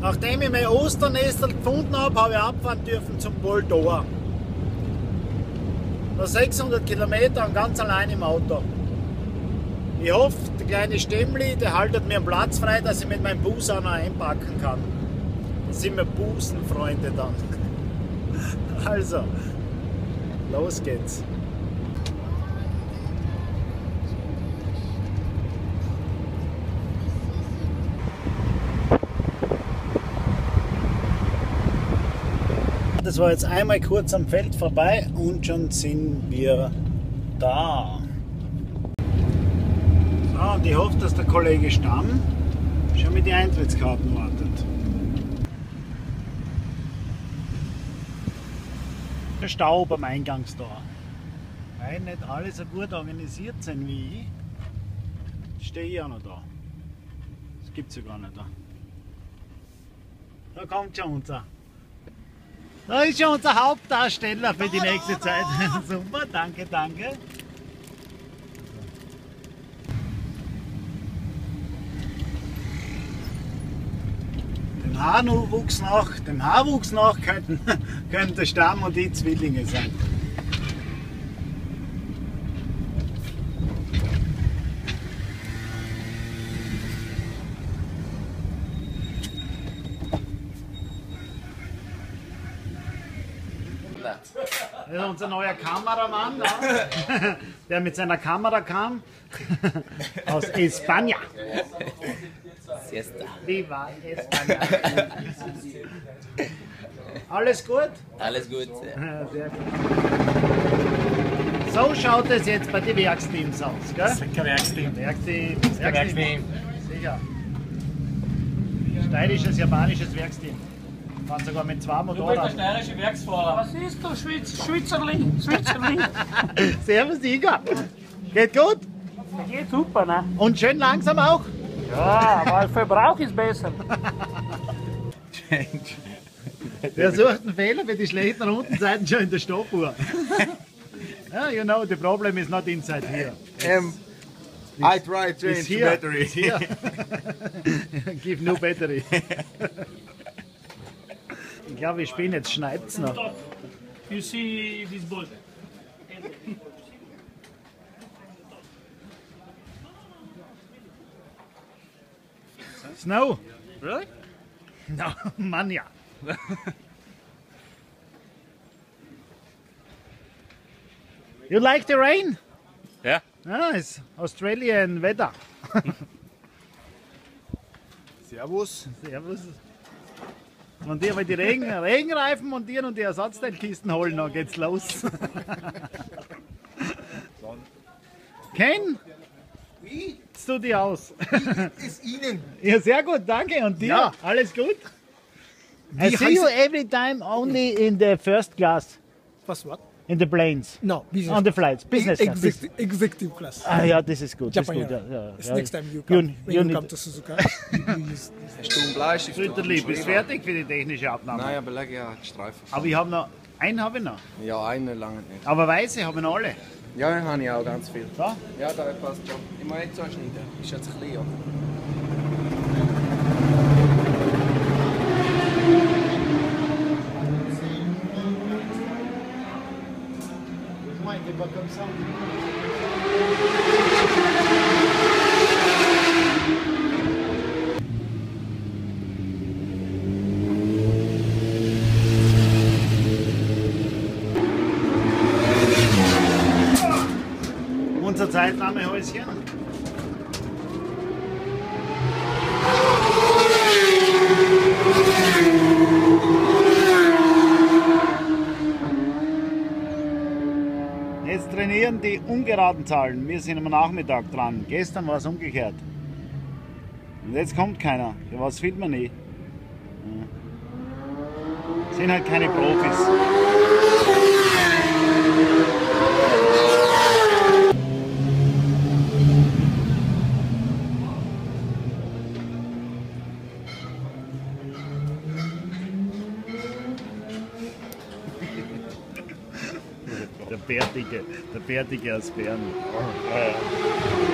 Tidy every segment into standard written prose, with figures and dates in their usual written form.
Nachdem ich mein Osternestel gefunden habe, habe ich abfahren dürfen zum Boldor. Noch 600 Kilometer und ganz allein im Auto. Ich hoffe, der kleine Stemmli, der haltet mir einen Platz frei, dass ich mit meinem Bus auch noch einpacken kann. Da sind wir Busenfreunde dann. Also, los geht's. Das war jetzt einmal kurz am Feld vorbei und schon sind wir da. So, und ich hoffe, dass der Kollege Stamm schon mit den Eintrittskarten wartet. Der Staub am Eingangstor. Weil nicht alle so gut organisiert sind wie ich, stehe ich auch noch da. Das gibt es ja gar nicht da. Da kommt schon unser. Da ist schon unser Hauptdarsteller für die nächste Zeit. Super, danke, danke. Dem Haarwuchs nach könnten der Stamm und die Zwillinge sein. Das ist unser neuer Kameramann, der mit seiner Kamera kam aus España. Siesta. Viva España. Alles gut? Alles gut. Ja, sehr gut. So schaut es jetzt bei den Werksteams aus, gell? Sicher Werksteam. Werksteam. Sicher. Steirisches, japanisches Werksteam. Fahren sogar mit zwei Du bist der Motorrad. steirische Werksfahrer. Was ist du, Schweizerling? Servus Igor. Geht gut? Geht super, ne? Und schön langsam auch? Ja, aber Verbrauch ist besser. Wer sucht einen Fehler für die schlechten Rundenzeiten schon in der Stoppuhr? Yeah, you know, the problem is not inside here. I try to It's change the here. battery. It's here. Give no battery. Ich glaube, ich bin jetzt, schneit's noch. You see this boat? Snow? Really? No, Mania. You like the rain? Yeah. Ah, it's Australian weather. Servus. Servus. Und die, weil die Regenreifen montieren und die Ersatzteilkisten holen, dann geht's los. Ken? Wie? Jetzt tu dich aus. Ist Ihnen? Ja, sehr gut, danke. Und dir? Ja. Alles gut? I Wie see you heißt- every time only in the first class, First what? in the planes, No, business. on the flights, business class. Executive class. Ah, ja, this is good. Japan This is Air. good. Ja, It's ja. next time you come. When you need- come to Suzuka, you use this. Hast du einen Bleistift? Brüderli, bist fertig für die technische Abnahme? Nein, aber leg ja die Streifen. Aber ich habe noch, einen habe ich noch. Ja, einen lange nicht. Aber weiße habe ich noch alle. Ja, den habe ich auch ganz viel. Da? Ja, da passt schon. Ich muss nicht so schneiden. Ist jetzt ein bisschen, oder? Unser Zeitnahmehäuschen. Jetzt trainieren die ungeraden Zahlen. Wir sind am Nachmittag dran. Gestern war es umgekehrt. Und jetzt kommt keiner. Ja, was filmt man nicht? Ja. Sind halt keine Profis. Der Bärtige aus Bern.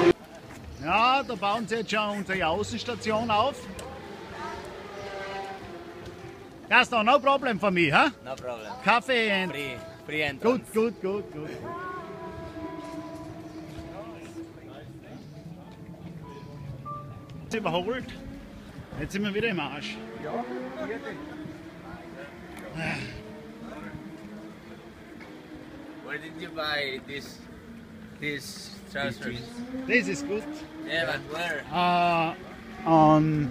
Ja, da bauen sie jetzt schon unsere Außenstation auf. Gaston, no problem for me, huh? No problem. Coffee and... Free entrance. Gut. Überholt. Jetzt sind wir wieder im Arsch. Where did you buy these trousers? Das ist gut. Yeah, but where? On...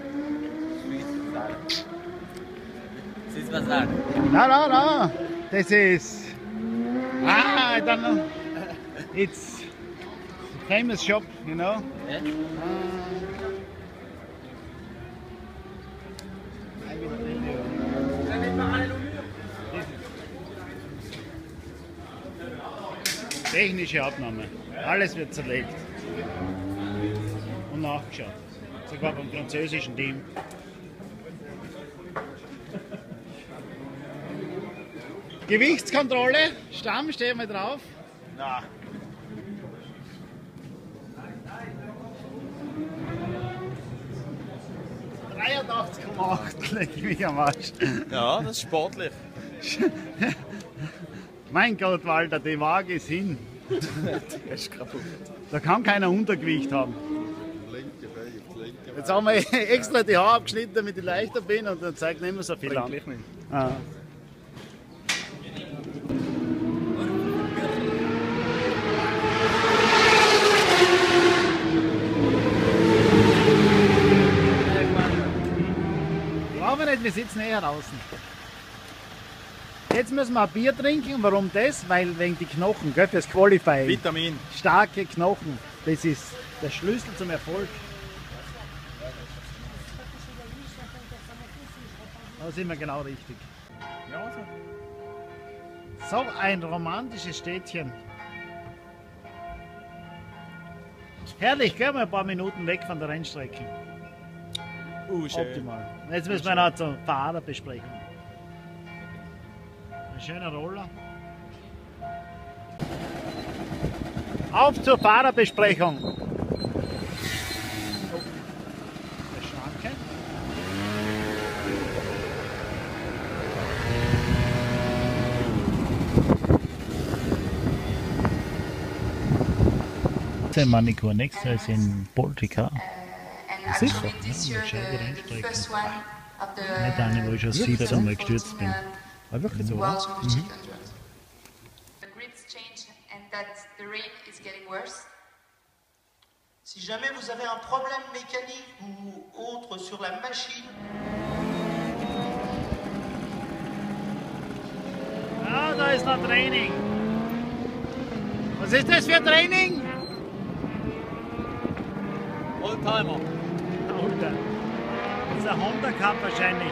Swiss Bazaar. No. This is... I don't know. It's a famous shop, you know. Yeah? I will tell you. Technische Abnahme. Alles wird zerlegt. Und nachgeschaut. Sogar beim französischen Team. Gewichtskontrolle. Stamm, stehen wir drauf. Na. ...83,8, leg ich mich am Arsch. Ja, das ist sportlich. Mein Gott, Walter, die Waage ist hin. Der ist kaputt. Da kann keiner Untergewicht haben. Jetzt haben wir extra die Haare abgeschnitten, damit ich leichter bin und dann zeigt nicht mehr so viel an. Ah. Aber nicht, wir sitzen eher draußen. Jetzt müssen wir ein Bier trinken. Warum das? Weil wegen die Knochen, gell, fürs Qualifying. Vitamin. Starke Knochen, das ist der Schlüssel zum Erfolg. Da sind wir genau richtig. So ein romantisches Städtchen. Herrlich, gehen wir ein paar Minuten weg von der Rennstrecke. Schön. Optimal. Jetzt müssen wir noch zur Fahrerbesprechung. Ein schöner Roller. Auf zur Fahrerbesprechung. Der Schranke. Manikur, nächster ist in Baltica. Sicher, ja, wahrscheinlich Rennstrecke. Nicht eine, wo ich schon 17 Mal gestürzt bin. War wirklich so, oder? Si jamais vous avez un problème mécanique ou autre sur la machine, Ah, da ist noch Training. Was ist das für Training? Oldtimer. Alter. Das ist ein Honda Cup wahrscheinlich.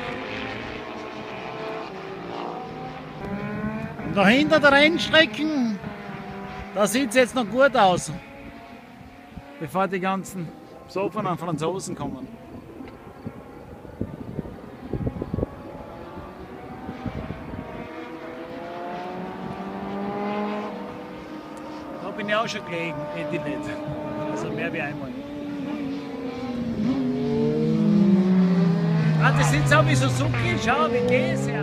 Und dahinter der Rennstrecken, da sieht es jetzt noch gut aus. Bevor die ganzen Sofen an Franzosen kommen. Da bin ich auch schon gelegen, Etilet. Also mehr wie einmal. Ah, das sind so wie Suzuki, schau wie das, ja.